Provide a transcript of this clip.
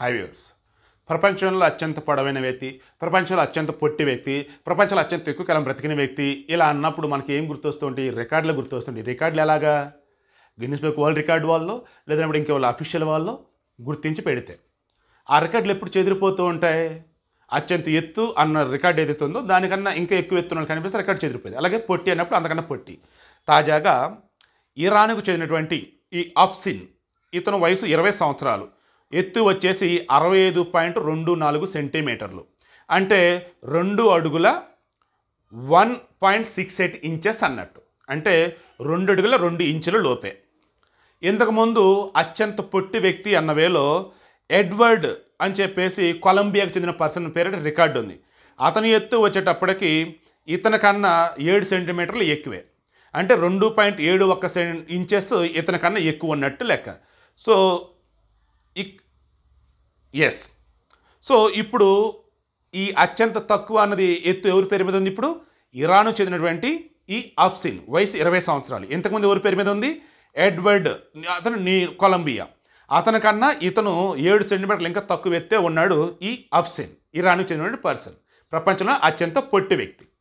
Hi viewers. ప్రపంచంలో అత్యంత పొడవైన వ్యక్తి, ప్రపంచంలో అత్యంత పొట్టి వ్యక్తి, ప్రపంచంలో అత్యంత ఎక్కువ కాలం బ్రతికిన వ్యక్తి ఇలా అన్నప్పుడు మనకి ఏం గుర్తొస్తుంటాయి? రికార్డులు గుర్తొస్తుంటాయి. రికార్డులు ఎలాగా? గిన్నిస్ బుక్ వరల్డ్ రికార్డు వాళ్ళు లేదంటే ఇంకెవరు అఫీషియల్ వాళ్ళు గుర్తించి పెడితే ఆ రికార్డులు ఎప్పుడు చెదిరిపోతూ ఉంటాయి? అత్యంత ఎత్తు అన్న రికార్డు ఏదైతే ఉందో దానికన్నా ఇంకా ఎక్కువ ఎత్తున కనిపిస్తే రికార్డు చెదిరిపోయింది. అలాగే పొట్టి అన్నప్పుడు అంతకన్నా పొట్టి. తాజాగా ఇరాన్కు చెందినటువంటి ఈ అఫ్సిన్, ఇతను వయసు 20 సంవత్సరాలు, ఎత్తు వచ్చేసి 65.24 సెంటీమీటర్లు, అంటే 2 అడుగుల 1.68 ఇంచెస్ అన్నట్టు, అంటే 2 అడుగుల 2 ఇంచుల లోపే. ఇంతకుముందు అత్యంత పొట్టి వ్యక్తి అన్న వేలో ఎడ్వర్డ్ అని చెప్పేసి కొలంబియాకు చెందిన పర్సన్ పేరిట రికార్డు ఉంది. అతని ఎత్తు వచ్చేటప్పటికి ఇతని కన్నా 7 సెంటీమీటర్లు ఎక్కువే, అంటే 2.71 ఇంచెస్ ఇతని కన్నా ఎక్కువ ఉన్నట్టు లెక్క. సో సో ఇప్పుడు ఈ అత్యంత తక్కువ అన్నది ఎత్తు ఎవరి పేరు మీద ఉంది? ఇప్పుడు ఇరాన్ చెందినటువంటి ఈ అఫ్సిన్, వయసు 20 సంవత్సరాలు. ఇంతకుముందు ఎవరి పేరు మీద ఉంది? ఎడ్వర్డ్, అతను కొలంబియా. అతనికన్నా ఇతను 7 సెంటీమీటర్లు ఇంకా తక్కువ ఎత్తే ఉన్నాడు ఈ అఫ్సిన్, ఇరాన్కు చెందినటువంటి పర్సన్, ప్రపంచంలో అత్యంత పొట్టి వ్యక్తి.